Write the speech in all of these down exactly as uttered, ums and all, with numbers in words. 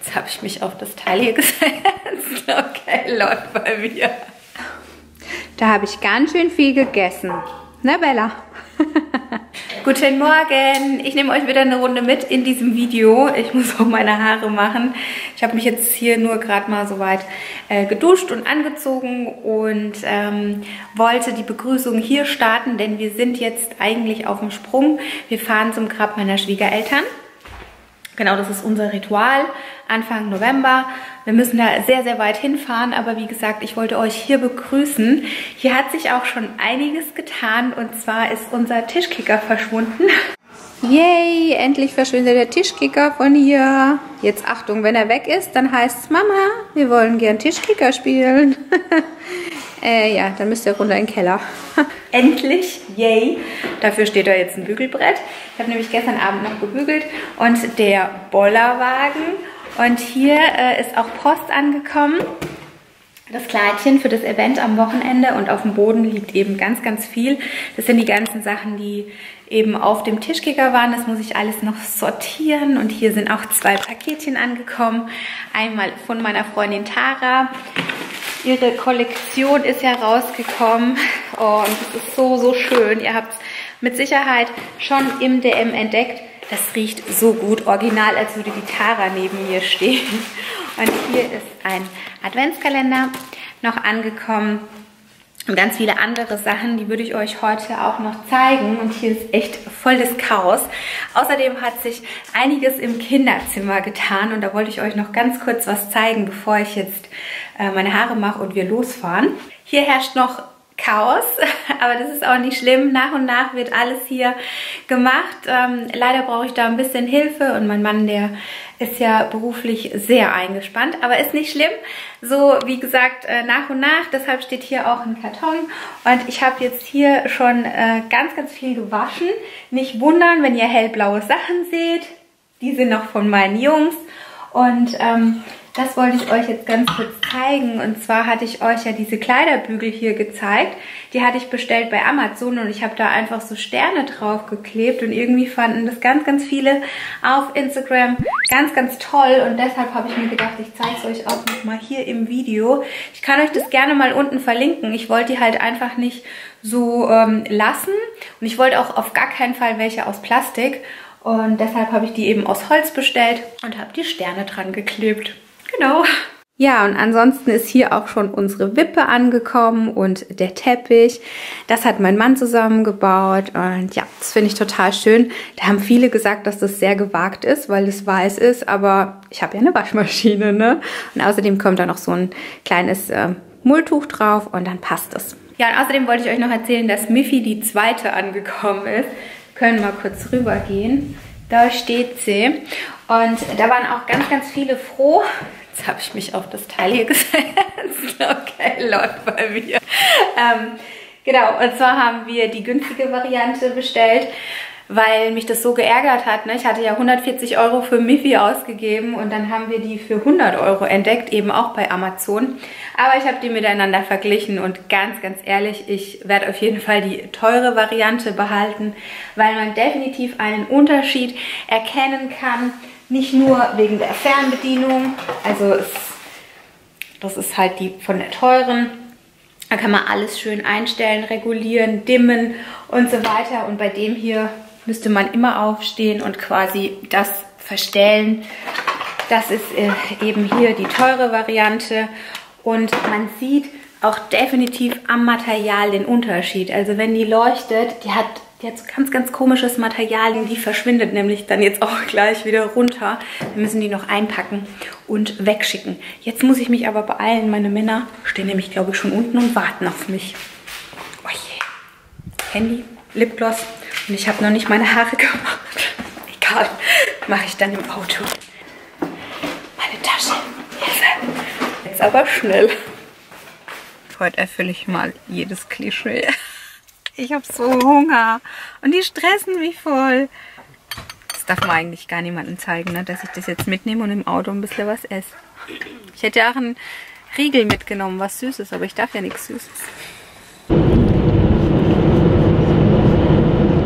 Jetzt habe ich mich auf das Teil hier gesetzt. Okay, läuft bei mir. Da habe ich ganz schön viel gegessen. Ne, Bella? Guten Morgen. Ich nehme euch wieder eine Runde mit in diesem Video. Ich muss auch meine Haare machen. Ich habe mich jetzt hier nur gerade mal soweit äh, geduscht und angezogen und ähm, wollte die Begrüßung hier starten, denn wir sind jetzt eigentlich auf dem Sprung. Wir fahren zum Grab meiner Schwiegereltern. Genau, das ist unser Ritual, Anfang November. Wir müssen da sehr, sehr weit hinfahren, aber wie gesagt, ich wollte euch hier begrüßen. Hier hat sich auch schon einiges getan und zwar ist unser Tischkicker verschwunden. Yay, endlich verschwindet der Tischkicker von hier. Jetzt Achtung, wenn er weg ist, dann heißt es, Mama, wir wollen gern Tischkicker spielen. äh, ja, dann müsst ihr runter in den Keller. Endlich, yay. Dafür steht da jetzt ein Bügelbrett. Ich habe nämlich gestern Abend noch gebügelt und der Bollerwagen. Und hier äh, ist auch Post angekommen. Das Kleidchen für das Event am Wochenende und auf dem Boden liegt eben ganz, ganz viel. Das sind die ganzen Sachen, die eben auf dem Tischkicker waren. Das muss ich alles noch sortieren. Und hier sind auch zwei Paketchen angekommen. Einmal von meiner Freundin Tara. Ihre Kollektion ist ja rausgekommen. Oh, und es ist so, so schön. Ihr habt es mit Sicherheit schon im D M entdeckt. Das riecht so gut, original, als würde die Tara neben mir stehen. Und hier ist ein Adventskalender noch angekommen. Und ganz viele andere Sachen, die würde ich euch heute auch noch zeigen. Und hier ist echt voll das Chaos. Außerdem hat sich einiges im Kinderzimmer getan. Und da wollte ich euch noch ganz kurz was zeigen, bevor ich jetzt äh, meine Haare mache und wir losfahren. Hier herrscht noch Chaos, aber das ist auch nicht schlimm. Nach und nach wird alles hier gemacht. Ähm, leider brauche ich da ein bisschen Hilfe und mein Mann, der ist ja beruflich sehr eingespannt, aber ist nicht schlimm. So, wie gesagt, äh, nach und nach. Deshalb steht hier auch ein Karton und ich habe jetzt hier schon äh, ganz, ganz viel gewaschen. Nicht wundern, wenn ihr hellblaue Sachen seht. Die sind noch von meinen Jungs und ähm, das wollte ich euch jetzt ganz kurz zeigen. Und zwar hatte ich euch ja diese Kleiderbügel hier gezeigt. Die hatte ich bestellt bei Amazon und ich habe da einfach so Sterne drauf geklebt. Und irgendwie fanden das ganz, ganz viele auf Instagram ganz, ganz toll. Und deshalb habe ich mir gedacht, ich zeige es euch auch nochmal hier im Video. Ich kann euch das gerne mal unten verlinken. Ich wollte die halt einfach nicht so ähm, lassen. Und ich wollte auch auf gar keinen Fall welche aus Plastik. Und deshalb habe ich die eben aus Holz bestellt und habe die Sterne dran geklebt. Genau. Ja, und ansonsten ist hier auch schon unsere Wippe angekommen und der Teppich. Das hat mein Mann zusammengebaut und ja, das finde ich total schön. Da haben viele gesagt, dass das sehr gewagt ist, weil es weiß ist, aber ich habe ja eine Waschmaschine, ne? Und außerdem kommt da noch so ein kleines äh, Mulltuch drauf und dann passt es. Ja, und außerdem wollte ich euch noch erzählen, dass Miffy die zweite angekommen ist. Wir können mal kurz rübergehen. Da steht sie und da waren auch ganz, ganz viele froh. Jetzt habe ich mich auf das Teil hier gesetzt. Okay, läuft bei mir. Ähm, genau, und zwar haben wir die günstige Variante bestellt, weil mich das so geärgert hat. Ne? Ich hatte ja hundertvierzig Euro für Miffy ausgegeben und dann haben wir die für hundert Euro entdeckt, eben auch bei Amazon. Aber ich habe die miteinander verglichen und ganz, ganz ehrlich, ich werde auf jeden Fall die teure Variante behalten, weil man definitiv einen Unterschied erkennen kann. Nicht nur wegen der Fernbedienung, also es, das ist halt die von der teuren. Da kann man alles schön einstellen, regulieren, dimmen und so weiter. Und bei dem hier müsste man immer aufstehen und quasi das verstellen. Das ist äh, eben hier die teure Variante. Und man sieht auch definitiv am Material den Unterschied. Also wenn die leuchtet, die hat Die hat so ganz, ganz komisches Material, die verschwindet nämlich dann jetzt auch gleich wieder runter. Wir müssen die noch einpacken und wegschicken. Jetzt muss ich mich aber beeilen. Meine Männer stehen nämlich, glaube ich, schon unten und warten auf mich. Oh je. Handy, Lipgloss und ich habe noch nicht meine Haare gemacht. Egal, mache ich dann im Auto. Meine Tasche. Jetzt aber schnell. Heute erfülle ich mal jedes Klischee. Ich habe so Hunger und die stressen mich voll. Das darf man eigentlich gar niemandem zeigen, ne? Dass ich das jetzt mitnehme und im Auto ein bisschen was esse. Ich hätte ja auch einen Riegel mitgenommen, was Süßes, aber ich darf ja nichts Süßes.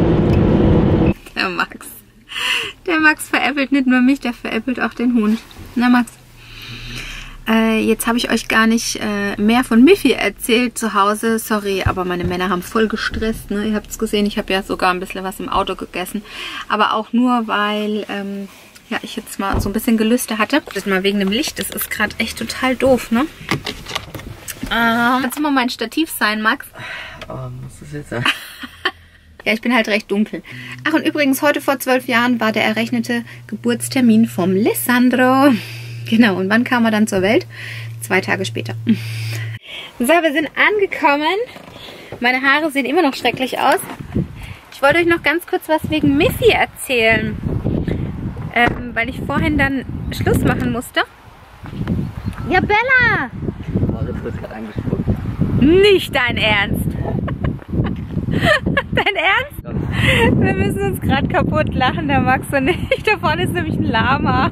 Der Max. Der Max veräppelt nicht nur mich, der veräppelt auch den Hund. Na Max, äh, jetzt habe ich euch gar nicht äh, mehr von Miffy erzählt zu Hause. Sorry, aber meine Männer haben voll gestresst. Ne? Ihr habt es gesehen, ich habe ja sogar ein bisschen was im Auto gegessen. Aber auch nur, weil ähm, ja, ich jetzt mal so ein bisschen Gelüste hatte. Das ist mal wegen dem Licht, das ist gerade echt total doof, ne? Ähm, kannst du mal mein Stativ sein, Max? Oh, muss das jetzt sein? Ja, ich bin halt recht dunkel. Ach, und übrigens, heute vor zwölf Jahren war der errechnete Geburtstermin vom Lissandro. Genau, und wann kam er dann zur Welt? Zwei Tage später. So, wir sind angekommen. Meine Haare sehen immer noch schrecklich aus. Ich wollte euch noch ganz kurz was wegen Miffy erzählen. Ähm, weil ich vorhin dann Schluss machen musste. Ja, Bella! Moritz wird gerade angespuckt. Nicht dein Ernst! Dein Ernst? Wir müssen uns gerade kaputt lachen, der Max und ich. Da vorne ist nämlich ein Lama.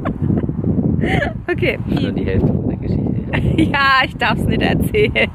Okay. Also die Hälfte von der Geschichte. Ja, ich darf es nicht erzählen.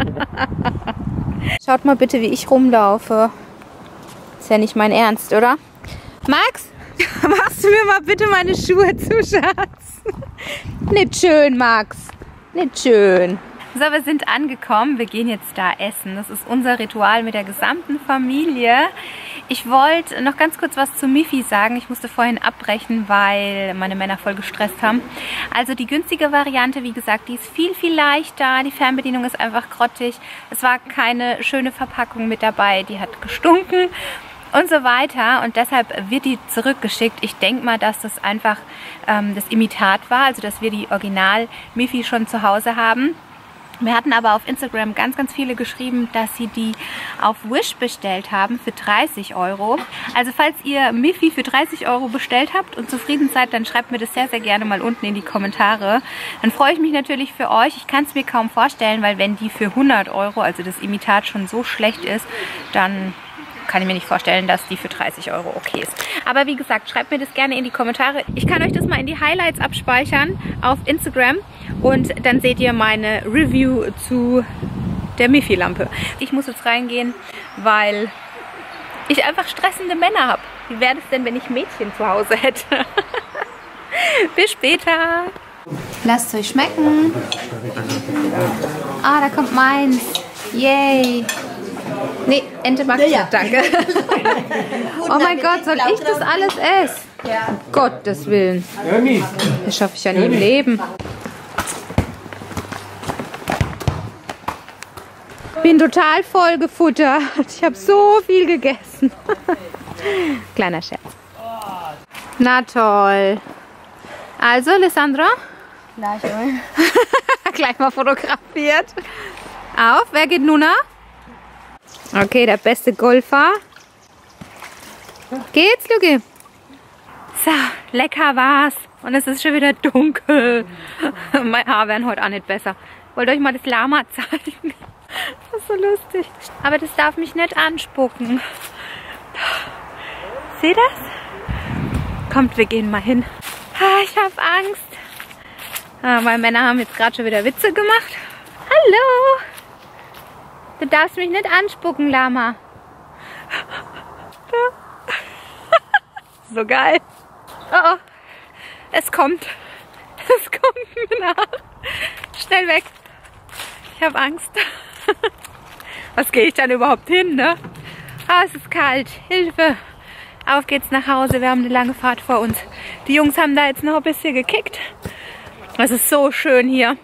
Schaut mal bitte, wie ich rumlaufe. Ist ja nicht mein Ernst, oder? Max, machst du mir mal bitte meine Schuhe zu, Schatz? Nicht schön, Max. Nicht schön. So, wir sind angekommen. Wir gehen jetzt da essen. Das ist unser Ritual mit der gesamten Familie. Ich wollte noch ganz kurz was zu Miffy sagen. Ich musste vorhin abbrechen, weil meine Männer voll gestresst haben. Also die günstige Variante, wie gesagt, die ist viel, viel leichter. Die Fernbedienung ist einfach grottig. Es war keine schöne Verpackung mit dabei. Die hat gestunken und so weiter. Und deshalb wird die zurückgeschickt. Ich denke mal, dass das einfach ähm, das Imitat war. Also dass wir die Original Miffy schon zu Hause haben. Wir hatten aber auf Instagram ganz, ganz viele geschrieben, dass sie die auf Wish bestellt haben für dreißig Euro. Also falls ihr Miffy für dreißig Euro bestellt habt und zufrieden seid, dann schreibt mir das sehr, sehr gerne mal unten in die Kommentare. Dann freue ich mich natürlich für euch. Ich kann es mir kaum vorstellen, weil wenn die für hundert Euro, also das Imitat, schon so schlecht ist, dann kann ich mir nicht vorstellen, dass die für dreißig Euro okay ist. Aber wie gesagt, schreibt mir das gerne in die Kommentare. Ich kann euch das mal in die Highlights abspeichern auf Instagram und dann seht ihr meine Review zu der Miffy-Lampe. Ich muss jetzt reingehen, weil ich einfach stressende Männer habe. Wie wäre es denn, wenn ich Mädchen zu Hause hätte? Bis später. Lasst es euch schmecken. Ah, da kommt meins. Yay. Nee, Ente mag ich nicht, danke. Oh mein Gott, soll ich das alles essen? Ja. Um Gottes Willen. Das schaffe ich ja nie im Leben. Bin total voll gefuttert. Ich habe so viel gegessen. Kleiner Scherz. Na toll. Also, Lissandra? Gleich mal. Gleich mal fotografiert. Auf, wer geht nun? Okay, der beste Golfer. Geht's, Luki? So, lecker war's. Und es ist schon wieder dunkel. Mein Haar werden heute auch nicht besser. Wollt euch mal das Lama zeigen? Das ist so lustig. Aber das darf mich nicht anspucken. Seht ihr das? Kommt, wir gehen mal hin. Ich habe Angst. Ah, meine Männer haben jetzt gerade schon wieder Witze gemacht. Hallo! Du darfst mich nicht anspucken, Lama. So geil. Oh, oh. Es kommt. Es kommt mir nach. Schnell weg. Ich habe Angst. Was gehe ich dann überhaupt hin, ne? Ah, es ist kalt. Hilfe. Auf geht's nach Hause. Wir haben eine lange Fahrt vor uns. Die Jungs haben da jetzt noch ein bisschen gekickt. Es ist so schön hier.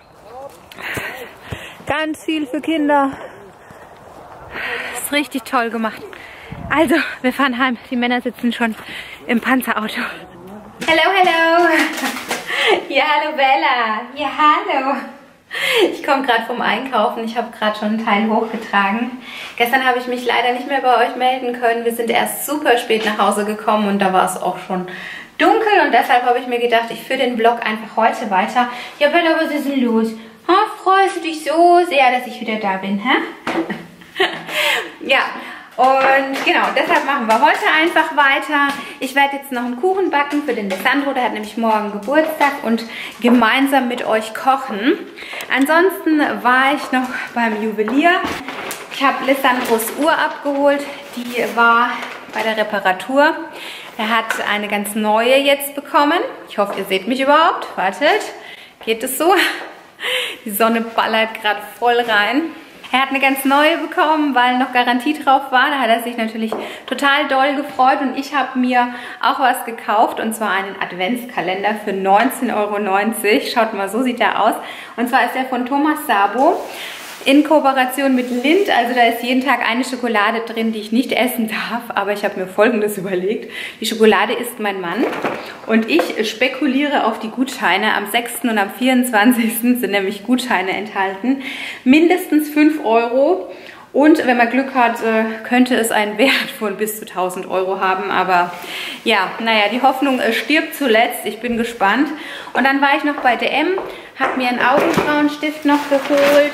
Ganz viel für Kinder. Das ist richtig toll gemacht. Also, wir fahren heim. Die Männer sitzen schon im Panzerauto. Hallo, hallo. Ja, hallo Bella. Ja, hallo. Ich komme gerade vom Einkaufen. Ich habe gerade schon einen Teil hochgetragen. Gestern habe ich mich leider nicht mehr bei euch melden können. Wir sind erst super spät nach Hause gekommen und da war es auch schon dunkel. Und deshalb habe ich mir gedacht, ich führe den Vlog einfach heute weiter. Ja, Bella, was ist denn los? Ha, freust du dich so sehr, dass ich wieder da bin, hä? Ja, und genau, deshalb machen wir heute einfach weiter. Ich werde jetzt noch einen Kuchen backen für den Lissandro, der hat nämlich morgen Geburtstag, und gemeinsam mit euch kochen. Ansonsten war ich noch beim Juwelier. Ich habe Lissandros Uhr abgeholt, die war bei der Reparatur. Er hat eine ganz neue jetzt bekommen. Ich hoffe, ihr seht mich überhaupt. Wartet, geht es so? Die Sonne ballert gerade voll rein. Er hat eine ganz neue bekommen, weil noch Garantie drauf war. Da hat er sich natürlich total doll gefreut und ich habe mir auch was gekauft und zwar einen Adventskalender für neunzehn Euro neunzig. Schaut mal, so sieht er aus. Und zwar ist der von Thomas Sabo in Kooperation mit Lindt. Also da ist jeden Tag eine Schokolade drin, die ich nicht essen darf. Aber ich habe mir Folgendes überlegt. Die Schokolade isst mein Mann und ich spekuliere auf die Gutscheine. Am sechsten und am vierundzwanzigsten sind nämlich Gutscheine enthalten. Mindestens fünf Euro. Und wenn man Glück hat, könnte es einen Wert von bis zu tausend Euro haben. Aber ja, naja, die Hoffnung stirbt zuletzt. Ich bin gespannt. Und dann war ich noch bei D M, habe mir einen Augenbrauenstift noch geholt,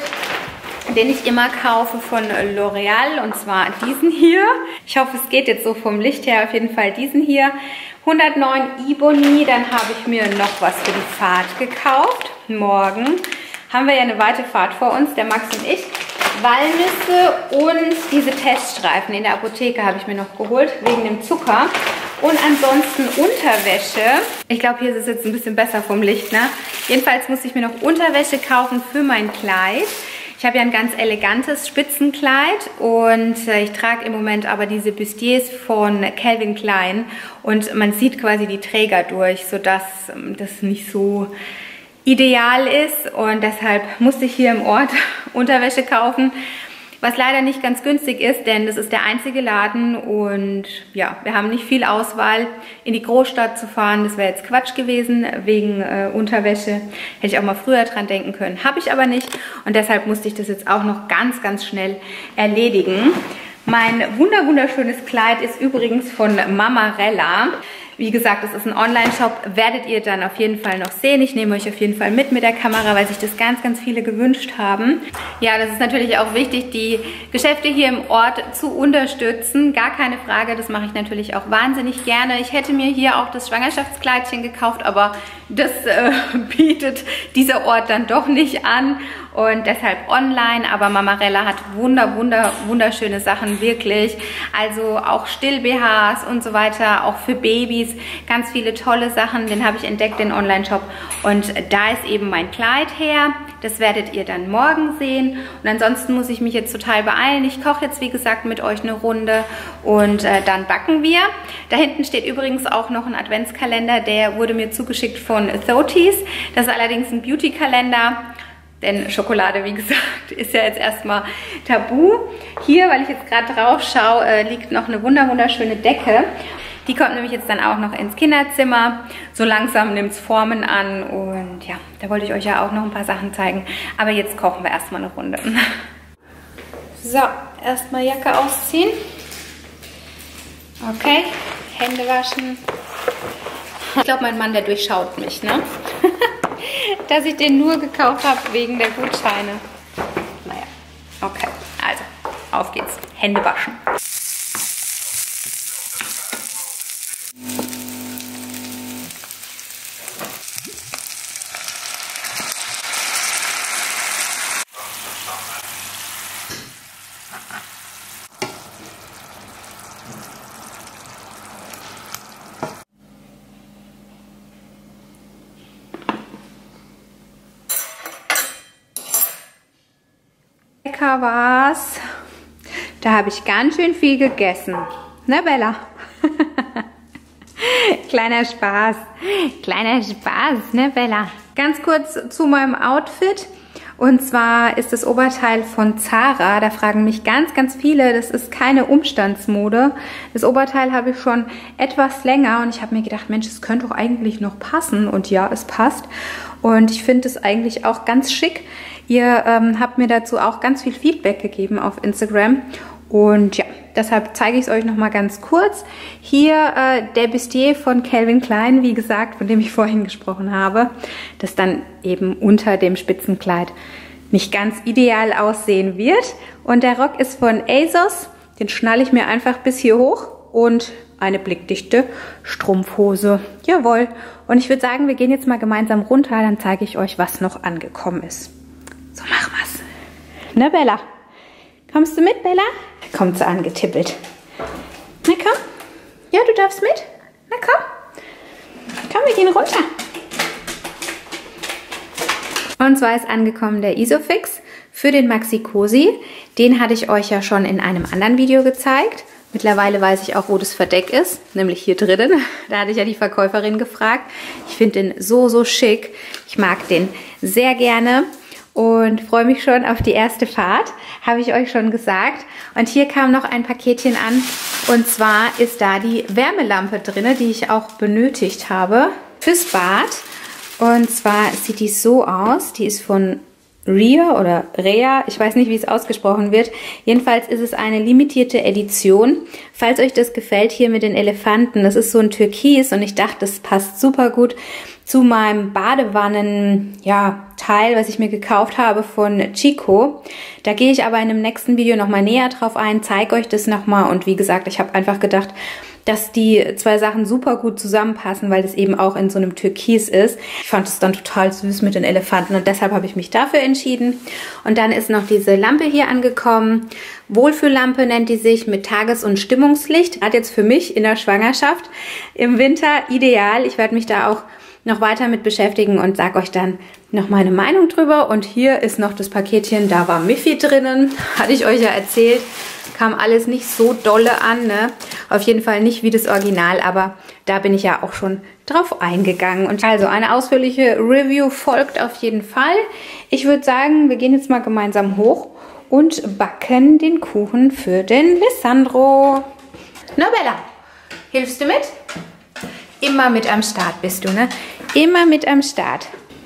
den ich immer kaufe von L'Oreal, und zwar diesen hier. Ich hoffe, es geht jetzt so vom Licht her, auf jeden Fall diesen hier. hundertneun Ebony, dann habe ich mir noch was für die Fahrt gekauft. Morgen haben wir ja eine weite Fahrt vor uns, der Max und ich. Walnüsse und diese Teststreifen in der Apotheke habe ich mir noch geholt, wegen dem Zucker. Und ansonsten Unterwäsche. Ich glaube, hier ist es jetzt ein bisschen besser vom Licht, ne? Jedenfalls musste ich mir noch Unterwäsche kaufen für mein Kleid. Ich habe ja ein ganz elegantes Spitzenkleid und ich trage im Moment aber diese Bustiers von Calvin Klein und man sieht quasi die Träger durch, sodass das nicht so ideal ist, und deshalb musste ich hier im Ort Unterwäsche kaufen, was leider nicht ganz günstig ist, denn das ist der einzige Laden und ja, wir haben nicht viel Auswahl. In die Großstadt zu fahren, das wäre jetzt Quatsch gewesen wegen äh, Unterwäsche. Hätte ich auch mal früher dran denken können, habe ich aber nicht, und deshalb musste ich das jetzt auch noch ganz, ganz schnell erledigen. Mein wunder wunderschönes Kleid ist übrigens von Mamarella. Wie gesagt, das ist ein Online-Shop, werdet ihr dann auf jeden Fall noch sehen. Ich nehme euch auf jeden Fall mit mit der Kamera, weil sich das ganz, ganz viele gewünscht haben. Ja, das ist natürlich auch wichtig, die Geschäfte hier im Ort zu unterstützen. Gar keine Frage, das mache ich natürlich auch wahnsinnig gerne. Ich hätte mir hier auch das Schwangerschaftskleidchen gekauft, aber das äh, bietet dieser Ort dann doch nicht an. Und deshalb online, aber Mamarella hat wunder, wunder, wunderschöne Sachen, wirklich. Also auch Still-B Hs und so weiter, auch für Babys. Ganz viele tolle Sachen, den habe ich entdeckt, den Online-Shop. Und da ist eben mein Kleid her. Das werdet ihr dann morgen sehen. Und ansonsten muss ich mich jetzt total beeilen. Ich koche jetzt, wie gesagt, mit euch eine Runde und äh, dann backen wir. Da hinten steht übrigens auch noch ein Adventskalender, der wurde mir zugeschickt von Thoties. Das ist allerdings ein Beauty-Kalender. Denn Schokolade, wie gesagt, ist ja jetzt erstmal tabu. Hier, weil ich jetzt gerade drauf schaue, äh, liegt noch eine wunder wunderschöne Decke. Die kommt nämlich jetzt dann auch noch ins Kinderzimmer. So langsam nimmt es Formen an. Und ja, da wollte ich euch ja auch noch ein paar Sachen zeigen. Aber jetzt kochen wir erstmal eine Runde. So, erstmal Jacke ausziehen. Okay, Hände waschen. Ich glaube, mein Mann, der durchschaut mich, ne? Dass ich den nur gekauft habe wegen der Gutscheine. Naja, okay. Also, auf geht's. Hände waschen. Lecker war's. Da habe ich ganz schön viel gegessen. Ne, Bella? Kleiner Spaß. Kleiner Spaß, ne, Bella? Ganz kurz zu meinem Outfit. Und zwar ist das Oberteil von Zara. Da fragen mich ganz, ganz viele. Das ist keine Umstandsmode. Das Oberteil habe ich schon etwas länger. Und ich habe mir gedacht, Mensch, es könnte doch eigentlich noch passen. Und ja, es passt. Und ich finde es eigentlich auch ganz schick. Ihr ähm, habt mir dazu auch ganz viel Feedback gegeben auf Instagram. Und ja, deshalb zeige ich es euch nochmal ganz kurz. Hier äh, der Bustier von Calvin Klein, wie gesagt, von dem ich vorhin gesprochen habe. Das dann eben unter dem Spitzenkleid nicht ganz ideal aussehen wird. Und der Rock ist von ASOS. Den schnalle ich mir einfach bis hier hoch. Und eine blickdichte Strumpfhose. Jawohl. Und ich würde sagen, wir gehen jetzt mal gemeinsam runter. Dann zeige ich euch, was noch angekommen ist. So, mach was. Ne, Bella? Kommst du mit, Bella? Kommt so angetippelt. Na komm. Ja, du darfst mit. Na komm. Komm, wir gehen runter. Und zwar ist angekommen der Isofix für den Maxi Cosi. Den hatte ich euch ja schon in einem anderen Video gezeigt. Mittlerweile weiß ich auch, wo das Verdeck ist, nämlich hier drinnen. Da hatte ich ja die Verkäuferin gefragt. Ich finde den so, so schick. Ich mag den sehr gerne und freue mich schon auf die erste Fahrt, habe ich euch schon gesagt. Und hier kam noch ein Paketchen an und zwar ist da die Wärmelampe drin, die ich auch benötigt habe fürs Bad. Und zwar sieht die so aus, die ist von Rea oder Rea, ich weiß nicht, wie es ausgesprochen wird. Jedenfalls ist es eine limitierte Edition. Falls euch das gefällt hier mit den Elefanten, das ist so ein Türkis und ich dachte, das passt super gut zu meinem Badewannen, ja, Teil, was ich mir gekauft habe von Chico. Da gehe ich aber in einem nächsten Video nochmal näher drauf ein, zeige euch das nochmal und wie gesagt, ich habe einfach gedacht, dass die zwei Sachen super gut zusammenpassen, weil das eben auch in so einem Türkis ist. Ich fand es dann total süß mit den Elefanten und deshalb habe ich mich dafür entschieden. Und dann ist noch diese Lampe hier angekommen. Wohlfühllampe nennt die sich, mit Tages- und Stimmungslicht. Hat jetzt für mich in der Schwangerschaft im Winter ideal. Ich werde mich da auch noch weiter mit beschäftigen und sage euch dann noch meine Meinung drüber. Und hier ist noch das Paketchen, da war Miffy drinnen, hatte ich euch ja erzählt. Kam alles nicht so dolle an, ne? Auf jeden Fall nicht wie das Original, aber da bin ich ja auch schon drauf eingegangen. Und also eine ausführliche Review folgt auf jeden Fall. Ich würde sagen, wir gehen jetzt mal gemeinsam hoch und backen den Kuchen für den Lissandro. Na Bella, hilfst du mit? Immer mit am Start bist du, ne? Immer mit am Start.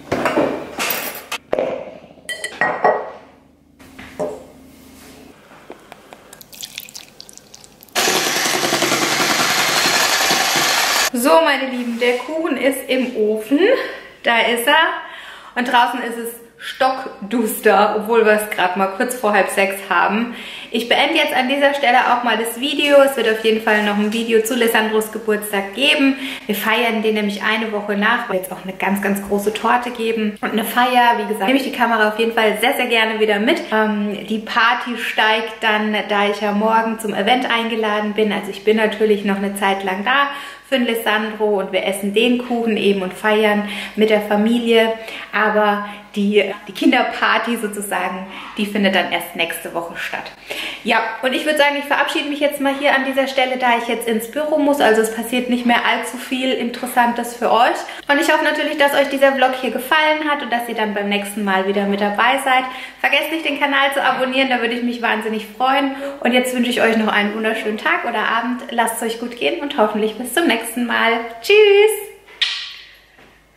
So, meine Lieben, der Kuchen ist im Ofen. Da ist er. Und draußen ist es stockduster, obwohl wir es gerade mal kurz vor halb sechs haben. Ich beende jetzt an dieser Stelle auch mal das Video. Es wird auf jeden Fall noch ein Video zu Lissandros Geburtstag geben. Wir feiern den nämlich eine Woche nach, weil es auch eine ganz, ganz große Torte geben. Und eine Feier, wie gesagt, nehme ich die Kamera auf jeden Fall sehr, sehr gerne wieder mit. Ähm, die Party steigt dann, da ich ja morgen zum Event eingeladen bin. Also ich bin natürlich noch eine Zeit lang da für den Lissandro und wir essen den Kuchen eben und feiern mit der Familie. Aber die, die Kinderparty sozusagen, die findet dann erst nächste Woche statt. Ja, und ich würde sagen, ich verabschiede mich jetzt mal hier an dieser Stelle, da ich jetzt ins Büro muss. Also es passiert nicht mehr allzu viel Interessantes für euch. Und ich hoffe natürlich, dass euch dieser Vlog hier gefallen hat und dass ihr dann beim nächsten Mal wieder mit dabei seid. Vergesst nicht, den Kanal zu abonnieren, da würde ich mich wahnsinnig freuen. Und jetzt wünsche ich euch noch einen wunderschönen Tag oder Abend. Lasst es euch gut gehen und hoffentlich bis zum nächsten Mal. Tschüss!